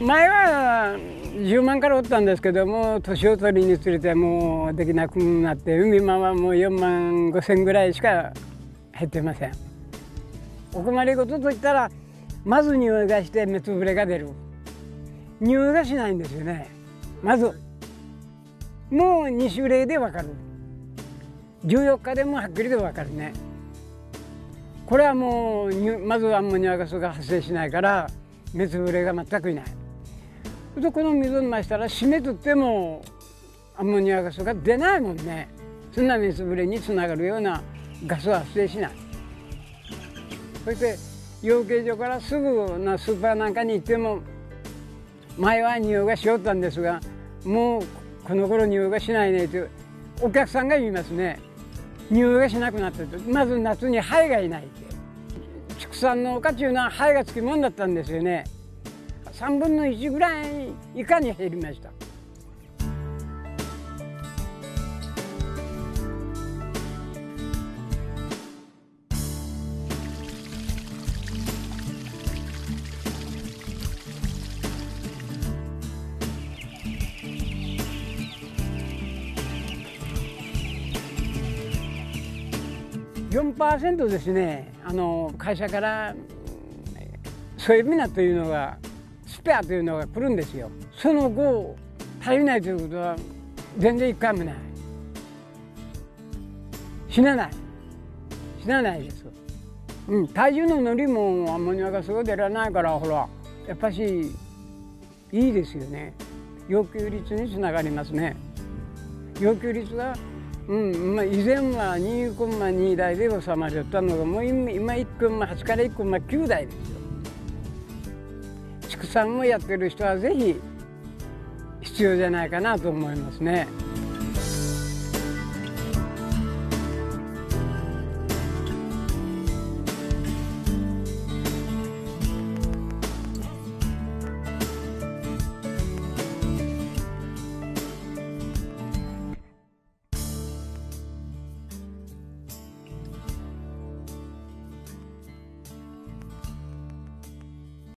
前は10万からおったんですけども、年を取りにつれてもうできなくなって、海間はもう4万5千ぐらいしか減ってません。お困りごとといったら、まず匂いがして目つぶれが出る。匂いがしないんですよね。まずもう2種類でわかる。14日でもはっきりとわかるね。これはもうまずアンモニアガスが発生しないから目つぶれが全くいない。この水を飲ましたら締めとってもアンモニアガスが出ないもんね。そんな目つぶれにつながるようなガスは発生しない。そして養鶏場からすぐのスーパーなんかに行っても、前は匂いがしよったんですが、もうこの頃匂いがしないねとお客さんが言いますね。匂いがしなくなったと。まず夏にハエがいないって。畜産の丘っていうのはハエがつきもんだったんですよね。3分の1ぐらい以下に減りました。4% ですね。会社からソエビナというのがスペアというのが来るんですよ。その後足りないということは全然一回もない。死なないです。体重の乗りもアンモニアガスが出らないから、ほらやっぱしいいですよね。要求率につながりますね。要求率が以前は2コンマ2台で収まりよったのが、もう今1コンマ8から1コンマ9台ですよ。畜産もやってる人はぜひ必要じゃないかなと思いますね。